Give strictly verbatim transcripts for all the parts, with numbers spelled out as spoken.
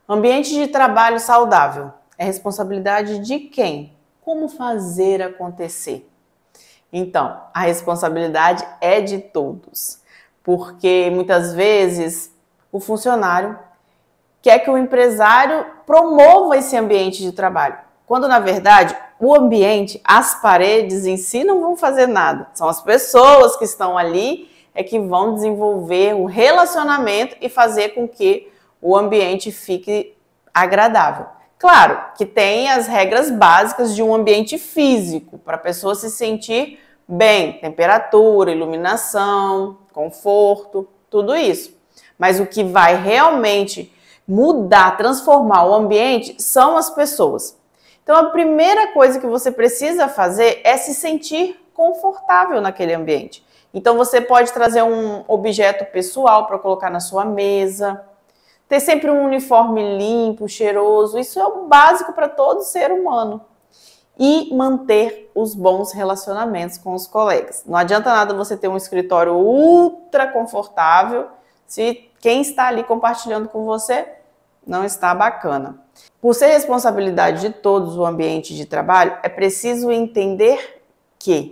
Ambiente de trabalho saudável é responsabilidade de quem? Como fazer acontecer? Então, a responsabilidade é de todos, porque muitas vezes o funcionário quer que o empresário promova esse ambiente de trabalho, quando na verdade o ambiente, as paredes em si não vão fazer nada, são as pessoas que estão ali é que vão desenvolver um relacionamento e fazer com que o ambiente fique agradável. Claro que tem as regras básicas de um ambiente físico, para a pessoa se sentir bem, temperatura, iluminação, conforto, tudo isso. Mas o que vai realmente mudar, transformar o ambiente são as pessoas. Então a primeira coisa que você precisa fazer é se sentir confortável naquele ambiente. Então você pode trazer um objeto pessoal para colocar na sua mesa, ter sempre um uniforme limpo, cheiroso, isso é o básico para todo ser humano. E manter os bons relacionamentos com os colegas. Não adianta nada você ter um escritório ultra confortável se quem está ali compartilhando com você não está bacana. Por ser responsabilidade de todos o ambiente de trabalho, é preciso entender que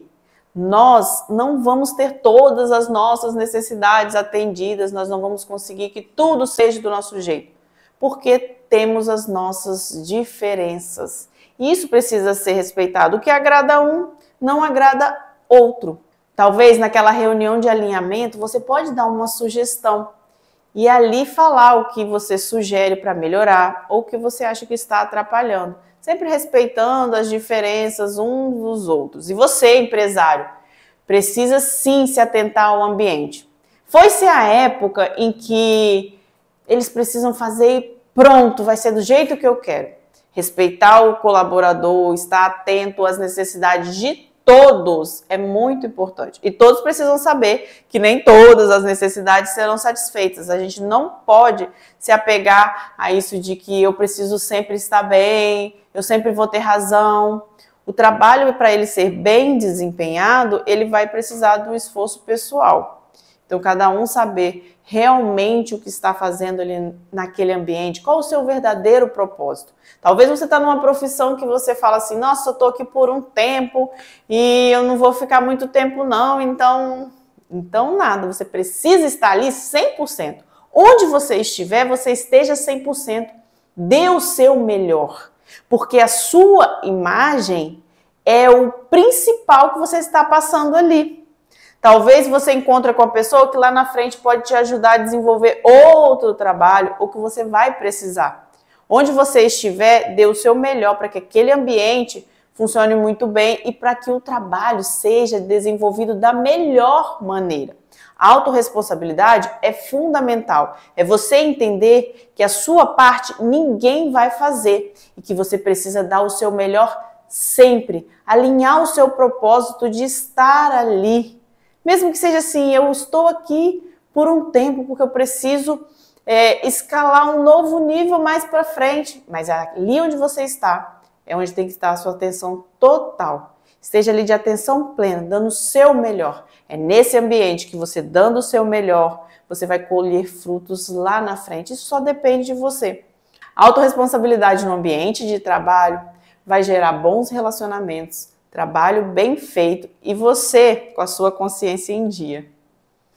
nós não vamos ter todas as nossas necessidades atendidas, nós não vamos conseguir que tudo seja do nosso jeito, porque temos as nossas diferenças. E isso precisa ser respeitado. O que agrada um, não agrada outro. Talvez naquela reunião de alinhamento, você pode dar uma sugestão e ali falar o que você sugere para melhorar ou o que você acha que está atrapalhando. Sempre respeitando as diferenças uns dos outros. E você, empresário, precisa sim se atentar ao ambiente. Foi-se a época em que eles precisam fazer e pronto, vai ser do jeito que eu quero. Respeitar o colaborador, estar atento às necessidades de todos é muito importante. E todos precisam saber que nem todas as necessidades serão satisfeitas. A gente não pode se apegar a isso de que eu preciso sempre estar bem, eu sempre vou ter razão. O trabalho, para ele ser bem desempenhado, ele vai precisar do esforço pessoal. Então, cada um saber realmente o que está fazendo ali naquele ambiente, qual o seu verdadeiro propósito. Talvez você está numa profissão que você fala assim, nossa, eu estou aqui por um tempo e eu não vou ficar muito tempo não, então, então nada, você precisa estar ali cem por cento. Onde você estiver, você esteja cem por cento, dê o seu melhor, porque a sua imagem é o principal que você está passando ali. Talvez você encontre com a pessoa que lá na frente pode te ajudar a desenvolver outro trabalho ou que você vai precisar. Onde você estiver, dê o seu melhor para que aquele ambiente funcione muito bem e para que o trabalho seja desenvolvido da melhor maneira. A autorresponsabilidade é fundamental. É você entender que a sua parte ninguém vai fazer e que você precisa dar o seu melhor sempre. Alinhar o seu propósito de estar ali. Mesmo que seja assim, eu estou aqui por um tempo porque eu preciso é, escalar um novo nível mais para frente. Mas ali onde você está, é onde tem que estar a sua atenção total. Esteja ali de atenção plena, dando o seu melhor. É nesse ambiente que você dando o seu melhor, você vai colher frutos lá na frente. Isso só depende de você. A autorresponsabilidade no ambiente de trabalho vai gerar bons relacionamentos, trabalho bem feito e você com a sua consciência em dia.